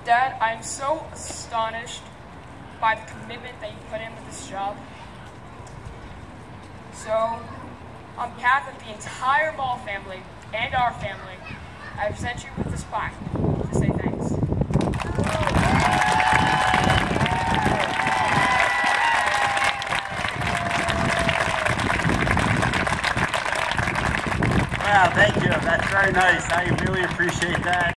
Dad, I'm so astonished by the commitment that you put in with this job. So, on behalf of the entire MAALL family and our family, I present you with this plaque to say thanks. Wow, thank you. That's very nice. I really appreciate that.